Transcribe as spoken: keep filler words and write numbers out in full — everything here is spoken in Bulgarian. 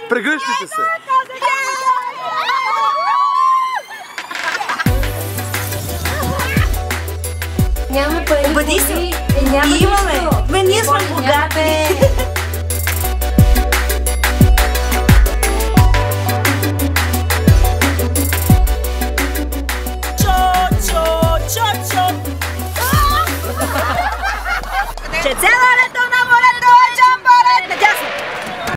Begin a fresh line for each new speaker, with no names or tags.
Прегръщайте се!
Няма пари.
Обади се.
Няма
имаме. Ме, ние сме богати.